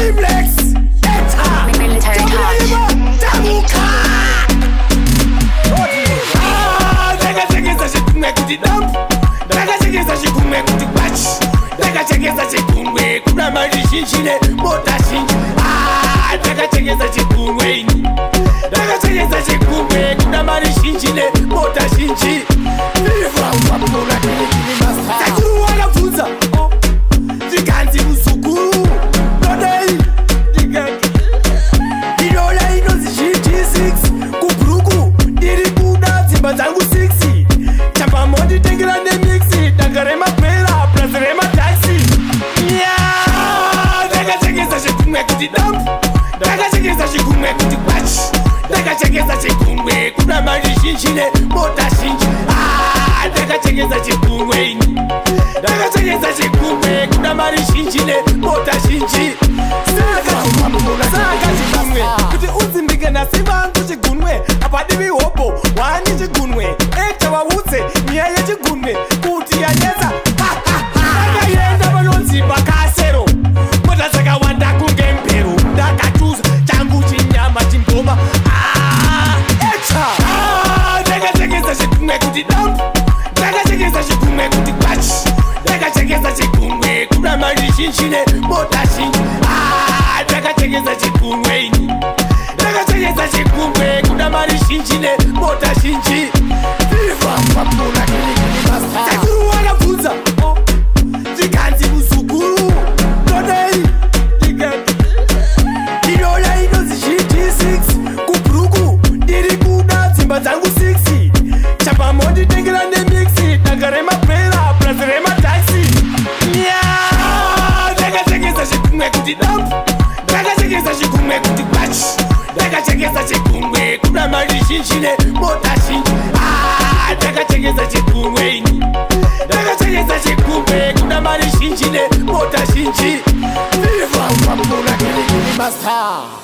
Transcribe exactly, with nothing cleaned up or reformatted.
Shimlex, Eta, Military touch. Tamuka. Ah, daga chegeza chikume kuti dump. Daga chegeza chikume kuti batch. Daga chegeza chikume kuna mali shinchine mota shinchi. Ah, daga chegeza chikume ini. Daga chegeza chikume kuna mali shinchine mota shinchi. Viva wapula kili kili masa. Takuru wana funza. Zikanzi usukuru. Nodei. Zikanzi. Irola inozi G T six. Kubruku. Diri kuda zimba zangu sixi. Chapa modi tengira ne mixi. Dagarema pera. Plazerema taxi. Yeah. Daga chegeza chikume kuti dump. Daga chegeza chikume kuti batch. Daga chegeza chikume kuna mali shinchine mota shinchi. Ah, daga chegeza chikume ini. Daga chegeza chikume kuna mali shinchine mota shinchi. Saka chikume, saka chikume. Kuti uzimbike na sibantu chigunwe. Apadi vihopo, wani chigunwe. Ekta wawutse, nyeye chigunwe. Kuti yanyeza, ha ha ha. Daga yenda balonzi bakasero. Mota saka wanda kunge mpero. Daga chuza, changu chinyama chimboma. Ah, ekta. Ah, daga chegeza chikume kuti dump. Daga chegeza chikume kuti batch. Daga chegeza chikume kuna mali shinchine mota shinchi. Ah, daga chegeza chikume ini. Daga chegeza chikume kuna mali shinchine mota shinchi. Viva wapula kili kili masa. Takuru wana funza. Zikanzi usukuru. Nodei. Zikanzi. Irola inozi G T six. Kubruku. Diri kuda zimba zangu sixi. Chapa modi tengira ne mixi. Dagarema pera. Plazerema taxi. Yeah. Daga chegeza chikume kuti dump. Daga chegeza chikume kuti batch. Daga chegeza chikume kuna mali shinchine mota shinchi. Ah, daga chegeza chikume ini. Daga chegeza chikume kuna mali shinchine mota shinchi. Viva wapula kili kili masa.